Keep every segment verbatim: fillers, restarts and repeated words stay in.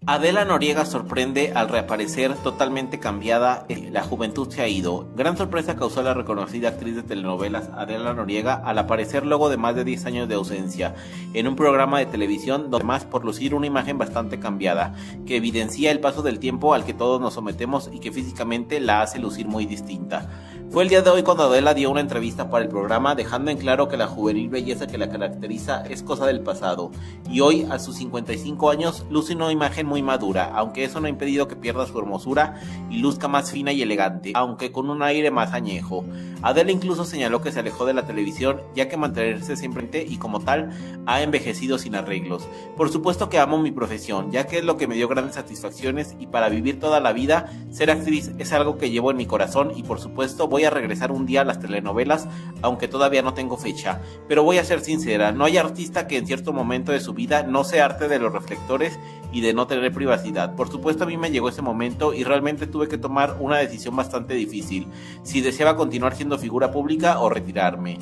Adela Noriega sorprende al reaparecer totalmente cambiada. La juventud se ha ido. Gran sorpresa causó la reconocida actriz de telenovelas Adela Noriega al aparecer luego de más de diez años de ausencia en un programa de televisión, donde más por lucir una imagen bastante cambiada, que evidencia el paso del tiempo al que todos nos sometemos y que físicamente la hace lucir muy distinta. Fue el día de hoy cuando Adela dio una entrevista para el programa, dejando en claro que la juvenil belleza que la caracteriza es cosa del pasado, y hoy, a sus cincuenta y cinco años, luce una imagen muy madura, aunque eso no ha impedido que pierda su hermosura y luzca más fina y elegante, aunque con un aire más añejo. Adela incluso señaló que se alejó de la televisión, ya que mantenerse siempre y como tal ha envejecido sin arreglos. Por supuesto que amo mi profesión, ya que es lo que me dio grandes satisfacciones, y para vivir toda la vida, ser actriz es algo que llevo en mi corazón, y por supuesto voy a regresar un día a las telenovelas, aunque todavía no tengo fecha. Pero voy a ser sincera, no hay artista que en cierto momento de su vida no se harte de los reflectores y de no tener privacidad. Por supuesto a mí me llegó ese momento y realmente tuve que tomar una decisión bastante difícil, si deseaba continuar siendo figura pública o retirarme.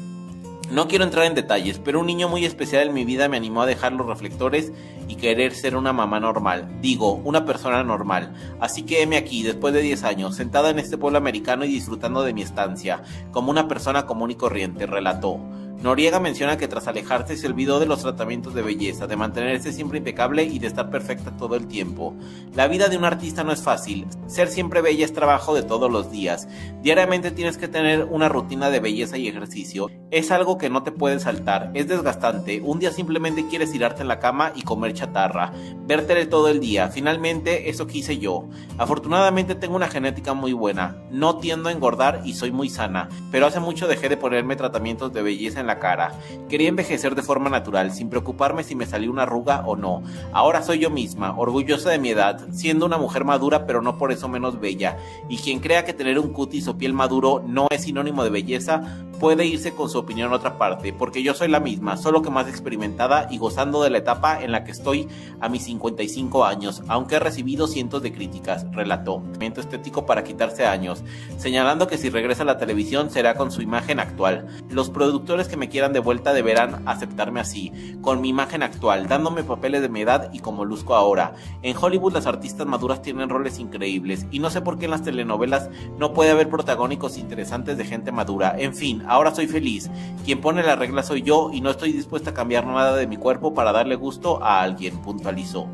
No quiero entrar en detalles, pero un niño muy especial en mi vida me animó a dejar los reflectores y querer ser una mamá normal, digo, una persona normal. Así que heme aquí, después de diez años, sentada en este pueblo americano y disfrutando de mi estancia, como una persona común y corriente, relató. Noriega menciona que tras alejarse se olvidó de los tratamientos de belleza, de mantenerse siempre impecable y de estar perfecta todo el tiempo. La vida de un artista no es fácil, ser siempre bella es trabajo de todos los días. Diariamente tienes que tener una rutina de belleza y ejercicio. Es algo que no te puedes saltar, es desgastante. Un día simplemente quieres tirarte en la cama y comer chatarra, ver tele todo el día. Finalmente eso quise yo. Afortunadamente tengo una genética muy buena, no tiendo a engordar y soy muy sana, pero hace mucho dejé de ponerme tratamientos de belleza en la cara. Quería envejecer de forma natural, sin preocuparme si me salió una arruga o no. Ahora soy yo misma, orgullosa de mi edad, siendo una mujer madura pero no por eso menos bella. Y quien crea que tener un cutis o piel maduro no es sinónimo de belleza, puede irse con su opinión a otra parte, porque yo soy la misma, solo que más experimentada y gozando de la etapa en la que estoy a mis cincuenta y cinco años, aunque he recibido cientos de críticas, relató. Tratamiento estético para quitarse años, señalando que si regresa a la televisión será con su imagen actual. Los productores que me quieran de vuelta deberán aceptarme así, con mi imagen actual, dándome papeles de mi edad y como luzco ahora. En Hollywood las artistas maduras tienen roles increíbles, y no sé por qué en las telenovelas no puede haber protagónicos interesantes de gente madura. En fin, ahora soy feliz, quien pone la regla soy yo y no estoy dispuesta a cambiar nada de mi cuerpo para darle gusto a alguien, puntualizó.